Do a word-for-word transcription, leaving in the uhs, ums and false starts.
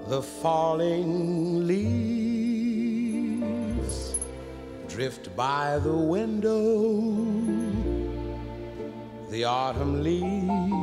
The falling leaves drift by the window. The autumn leaves